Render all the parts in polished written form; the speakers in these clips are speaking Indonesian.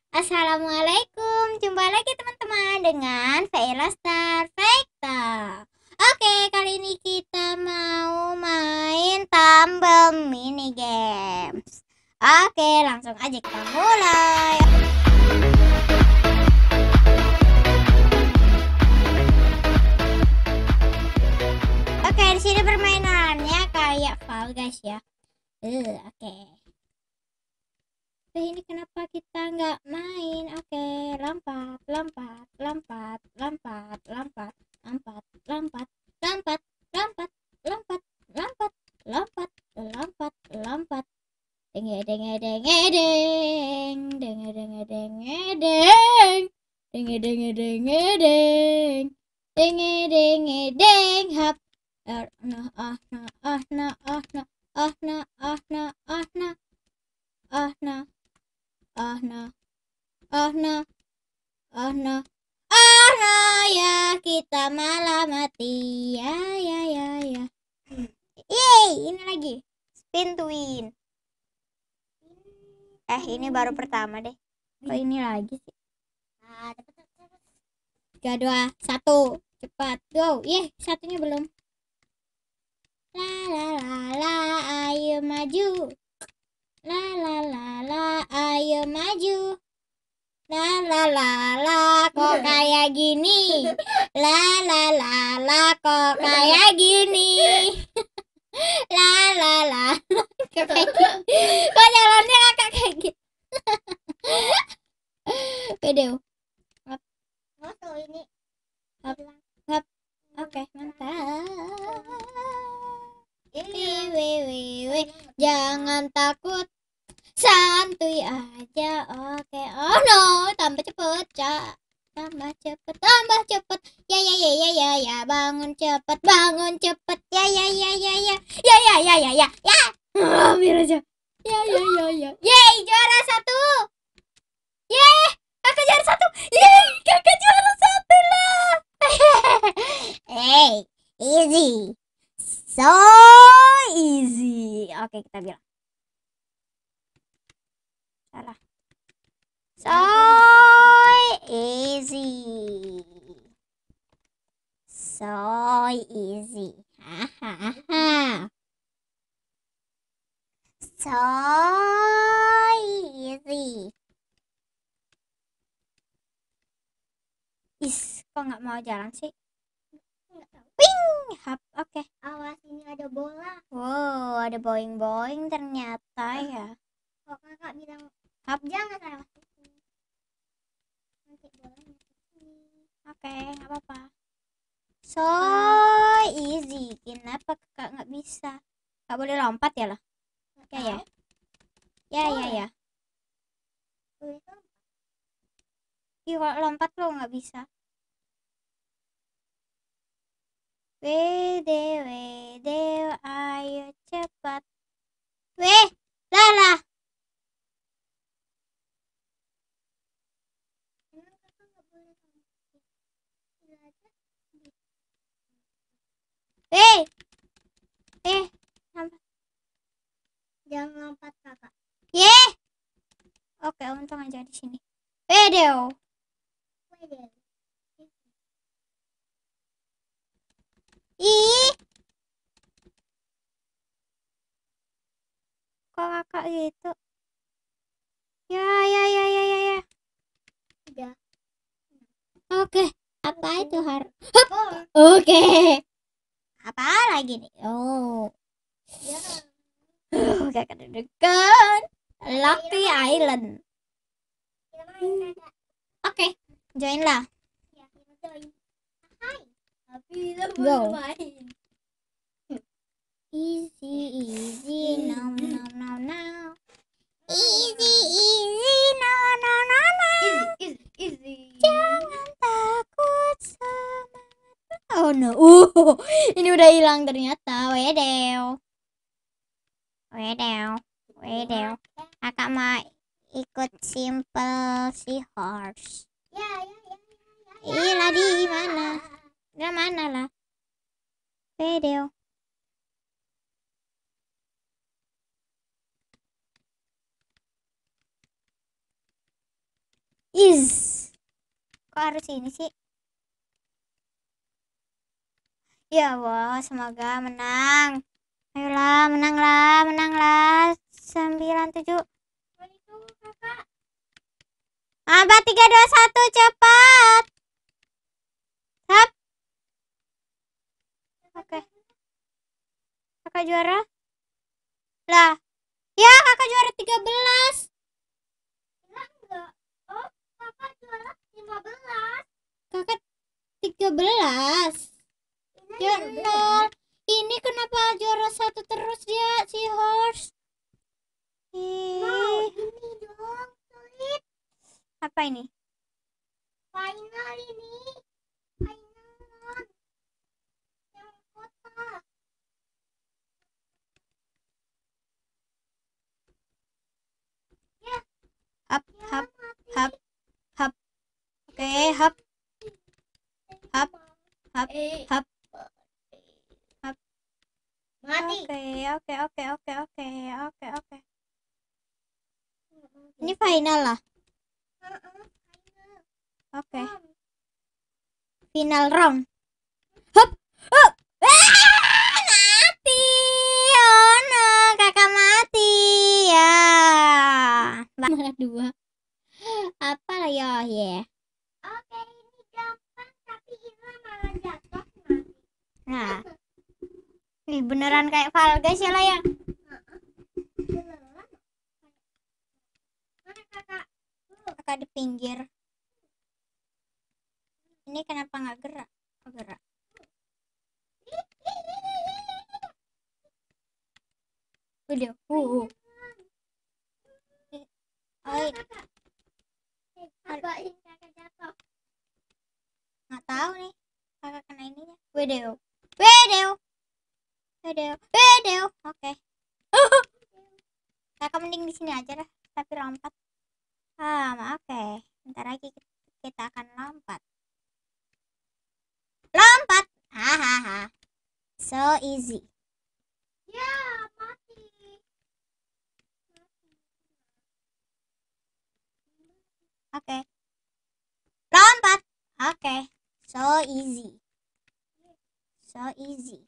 Assalamualaikum, jumpa lagi teman-teman dengan Veila Star Facta. Oke, kali ini kita mau main Tumble Mini Games. Oke, langsung aja kita mulai. Oke, di sini permainannya kayak Fall Guys ya. Oke. Ini kenapa kita nggak main? Oke, lompat, lompat, lompat, lompat, lompat, lompat, lompat, lompat, lompat, lompat, lompat, lompat, lompat, lompat. Deng deng deng deng, deng deng deng deng, deng deng deng deng, deng deng deng, hap. Nah, nah, nah, nah, nah, nah, nah, nah, nah, nah. Oh no, oh no, oh no, oh no, ya kita malah mati. Ya, ya, ya, ya. Yeay, ini lagi. Spin to win. Ini baru pertama deh. Kok ini lagi sih? 3, 2, 1. Cepat, go. Satunya belum. La la la la, ayo maju. La la la la, ayo maju. La la la la, kok kayak gini. La la la la, kok kayak gini. La la la, kok kayak gini. Kok jalannya kakak kayak gitu. Video. Hap. Ini. Hap. Hap. Oke, mantap. Wewe, jangan takut. Santuy aja, oke. Oh no, tambah cepet, Cak. Tambah cepet, tambah cepet. Ya ya ya ya ya ya, bangun cepet, bangun cepet. Ya ya ya ya ya. Ya ya ya ya ya. Ya. Ambil aja. Ya ya ya ya. Yeay, juara 1. Yeay, kakak juara 1. Yeay, kakak juara 1 lah. Hey, easy. So easy. Oke, kita bilang. Salah. So easy. So easy. Hahaha. So easy. Kok nggak mau jalan sih? Wing, hap, oke. Awas, ini ada bola. Wow, ada boing-boing ternyata ya. Kok kakak bilang hap, jangan salah. Oke, nggak apa-apa. So easy. Kenapa kakak nggak bisa? Nggak boleh lompat ya lah? Ya ya. Ya ya ya. Iya, kalau lompat lo nggak bisa. Wede, wede, ayo cepat. Weh, lah. Eh, lompat. Jangan lompat kakak. Yeh. Oke, untung aja di sini. Video. Ih, kok kakak gitu? Ya, ya, ya, ya, ya, ya. Udah. Oke, apa itu Oke. Apa lagi nih? Oh. Kakak deg-degan. Lucky Island. Oke, join lah. Go. Easy, easy, now, now, now, now. Easy, easy, now, now, now, now. Easy. Jangan takut, semangat. Oh no. Ini udah hilang ternyata. Wedew. Wedew. Wedew. Kakak mau ikut Simple Seahorse. Ya. Iya, di mana? Di mana lah? Wedew. Is. Kok harus ini sih? Ya Allah, semoga menang. Ayolah, menanglah, menanglah. 97. Itu kakak. 4, 3, 2, 1, cepat. Hap. Oke. Kakak juara. Lah. Ya, kakak juara 13. Enggak. Oh, kakak juara 15. Kakak 13. Ya, 0. Ini kenapa juara 1 terus dia, si Horse? Mau ini dong, sulit. Apa ini? Final ini. Final. Yang kota. Ya. Hap, hap, hap, hap. Oke, hap. Hap, hap, hap. Hap. Mati. Oke, oke, oke, oke, oke, oke. Ini final lah. Oke. Final round. Hup, hup. Mati. Oh no, kakak mati ya. Mana dua? Apa lah ya? Oke, ini gampang tapi Ira malah jatuh mati. Nah, ini beneran kayak Fall Guys ya lah ya. Mana kakak? Kakak di pinggir. Ini kenapa nggak gerak? Oh, gerak. Udah. Oi. Apain kakak jatuh? Nggak tahu nih. Kakak kena ininya. Wedeo. Oke. Kakak mending di sini aja lah. Tapi lompat. Oke. Bentar lagi kita akan lompat. Lompat. Hahaha. So easy. Ya, mati. Oke. Lompat. Oke. So easy. So easy.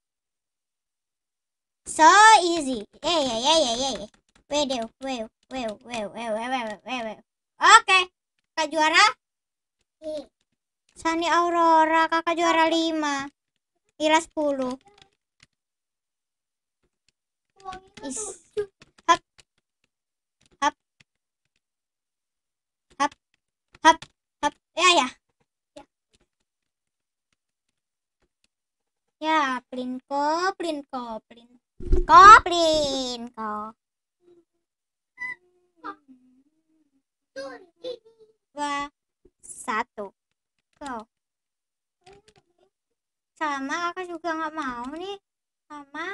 So easy. Wedeo. Oke. Kakak juara? Sani Aurora, kakak juara 5. Ira 10. Is. Hap. Hap. Hap. Hap. Hap. Ya. Ya, plinko. 2, 1. Go. Sama, kakak juga nggak mau nih. Sama.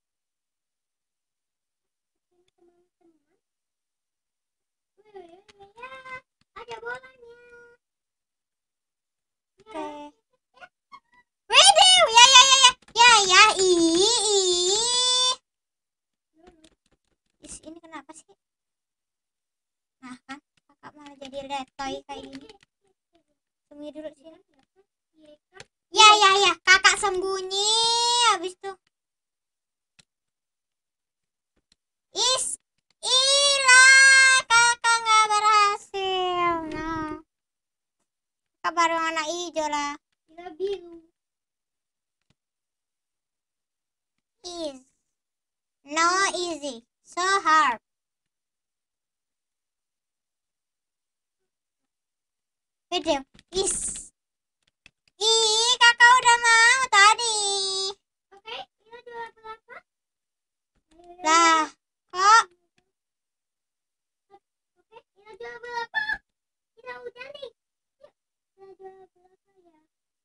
Ada bolanya. Oke. Widih, ya. Ini kenapa sih? Nah kan, kakak malah jadi letoy kayak gini. Sembunyi dulu sini. Ya, kakak sembunyi. Habis tuh. Kakak nggak berhasil. Nah, kakak baru anak hijau lah. Biru. Is no easy, so hard. Video. Kakak udah mau tadi. Oke, ini juara berapa? Lah, kok? Oke, ini juara berapa? Kita udah nih. Kita juara berapa ya?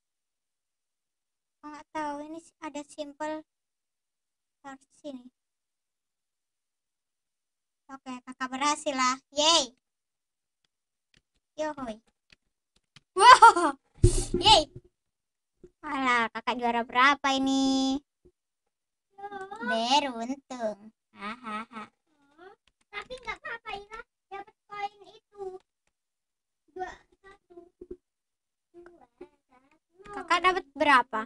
Nggak tahu, ini ada simple harus sini. Oke, kakak berhasil lah. Yeay. Yohoy. Wow. Yeay. Alah, kakak juara berapa ini? Beruntung. Hahaha. Tapi nggak apa-apa, Ira. Dapat koin itu. berapa?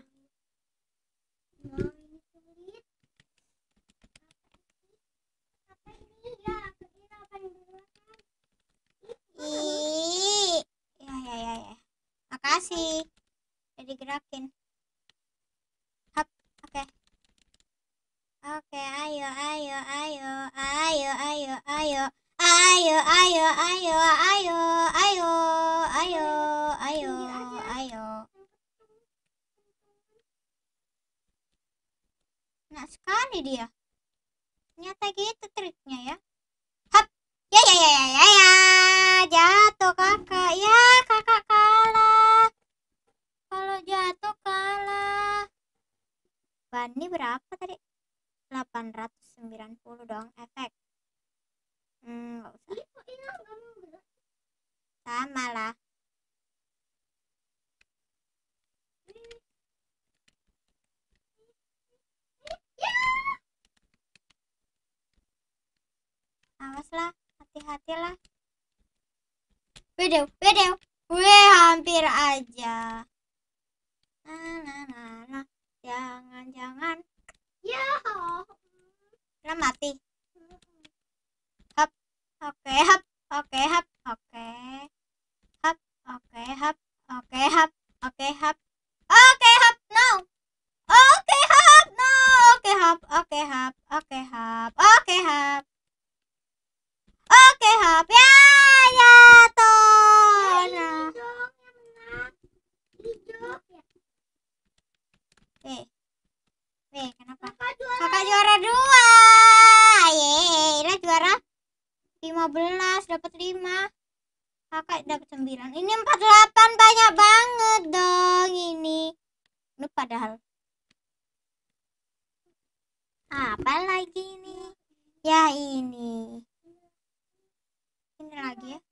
Ih, ya. Makasih. Udah digerakin. Hap, oke. Oke, ayo. Ayo. Nah, sekali dia. Ternyata gitu triknya ya. Hap. Ya. Jatuh kakak. Ya, kakak kalah. Kalau jatuh kalah. Bani berapa tadi? 890 dong efek. Nggak usah. Sama lah. Awas lah, hati-hatilah. Wedeu. Weh, hampir aja. Nah. Jangan. Ya. Lah mati. Hap. Oke, hap. Oke, hap. Oke. Hap. Oke, hap. Oke, hap. Oke, hap. Oke, hap. No. Oke, hap. No. Oke, hap. Oke, hap. Oke, hap. Oke, hap. Oke, hap. Ya, jatuh. Nah. Kenapa? Kakak juara 2. Yeay, juara 15, dapat 5. Kakak dapat 9. Ini 48, banyak banget dong ini. Ini padahal. Apa lagi ini? Ya ini. Ini lagi ya.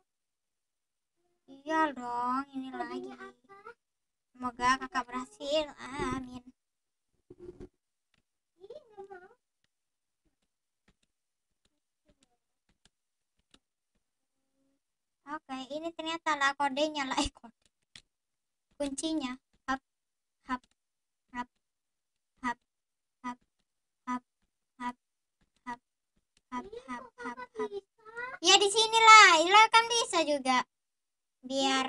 Iya dong, ini lagi. Semoga kakak berhasil. Amin. Oke, ini ternyata lah kodenya lah, kode. Kuncinya. Hap. Ya di sinilah, Ila kan bisa juga. Biar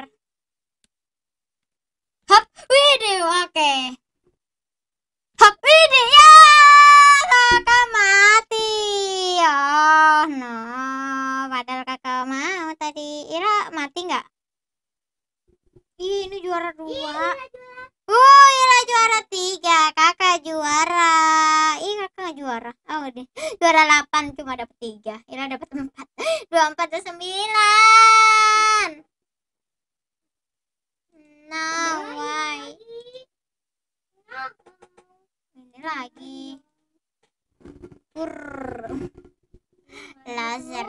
hap, video oke. Hap, video ya, kakak mati. Oh no, padahal kakak mau tadi. Ira mati nggak? Ini juara 2. Ira juara 3, kakak juara. Kakak juara. Oh deh, juara 8 cuma dapat 3. Ira dapat 4. 24 ke 9. Nah, why? Ini lagi. Laser.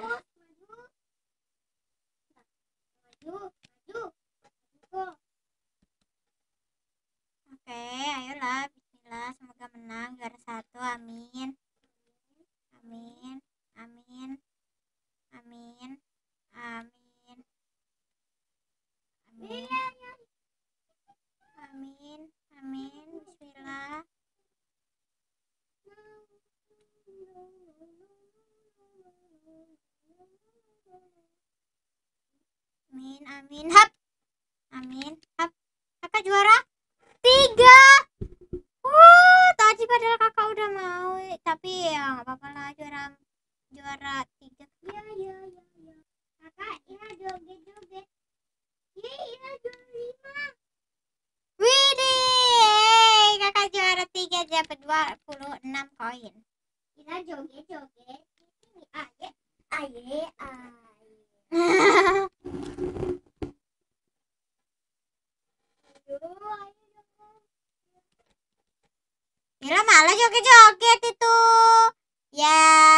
Oke, ayolah, bismillah, semoga menang juara 1, amin. Amin. Bismillah. Amin. Hap. Amin. Hap. Kakak juara 3. Tadi padahal kakak udah mau, tapi ya nggak apa-apa lah, juara 3. Iya. Kakak, Ira joget. Ira juara 5. Widih, kakak juara 3 dapat 26 koin. Ira joget. Aye. Ira malah joget-joget itu. Ya.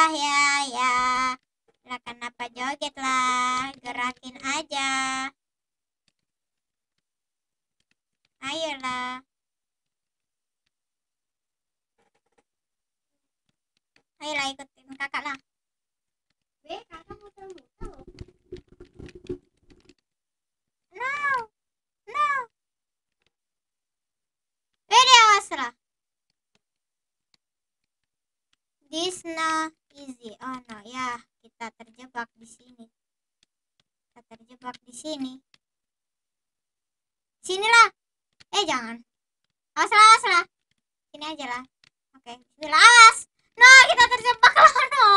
Lah kenapa joget lah? Gerakin aja. Ayolah. Ayolah ikutin kakak lah. Kakak muter-muter loh. No. This no easy. Oh no, ya, kita terjebak di sini. Sinilah. Jangan. Awas lah. Sini aja lah. Oke, bismillah. Awas. No, kita terjebak lah, no.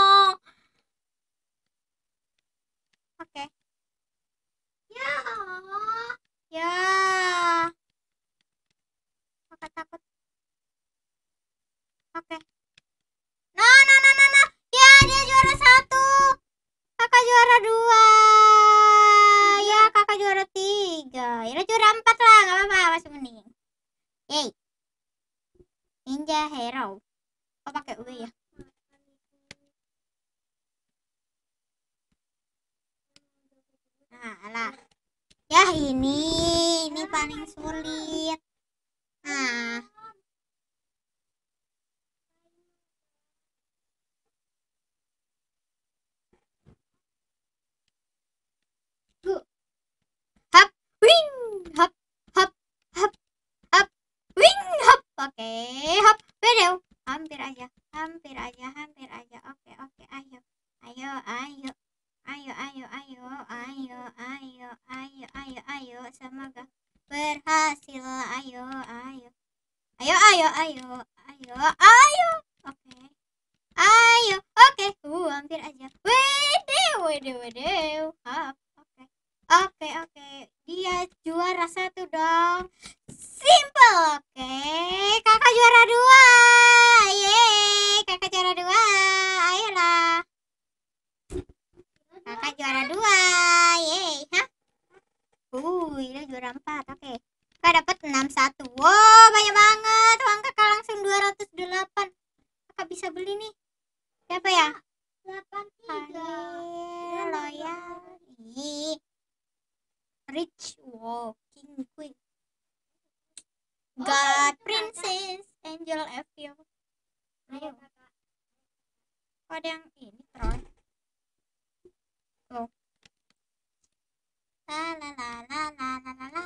Oke. Ya. Kakak takut. Oke. No. Ya, dia juara 1. Kakak juara 2. Ya, kakak juara 3. Ya, juara 4 lah, nggak apa-apa, masih mending. Yeay. Ninja Hero. Kok pakai W ya? Nah, alah. Ya, ini paling sulit. Nah. Hap, wing, hap, hap, hap, hap, wing, hap. Oke, hap, video. Hampir aja. Oke, ayo. Semoga berhasil. Ayo. Oke. Oke. Hampir aja. Wedew. Hap. Oke. Dia juara 1 dong. Simple. Oke. Kakak juara 2. Yeay. Kakak juara 2. Ayolah. Kakak juara 2. Yeay. Hah? Ini juara 4. Oke. Kakak dapat 61. Wow, banyak banget. Uang kakak langsung 208. Kakak bisa beli nih. Siapa ya? 83. Loyal. Rich. Wow, King Queen. God, Princess, Angel Evil. Ayo. Ada yang ini, Troy. Oh. La.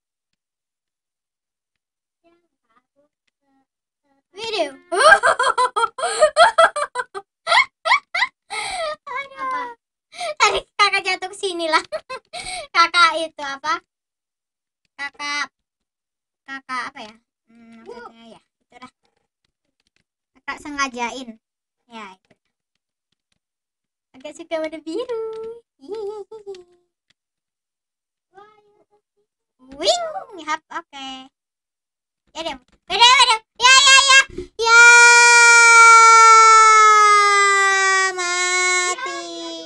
Video. Aduh. Tadi kakak jatuh ke sini lah. Kakak itu apa? Kakak apa ya? Maksudnya ya, itu dah. Kakak sengajain. Ya, itu. Agak suka warna biru. Wing, hap, oke. Ya deh. Ya. Mati.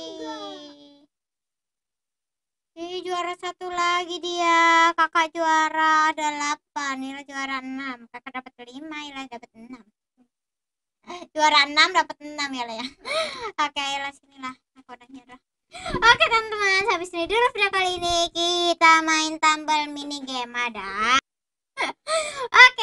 Juara 1 lagi dia. Kakak juara 8, Nila juara 6. Kakak dapat 5, Nila dapat 6. Juara 6 dapat 6 ya lah ya. Oke, lah sinilah. Aku udah nyerah. Oke teman-teman, habis ini dulu video kali ini. Kita main tambal mini game ada. Oke.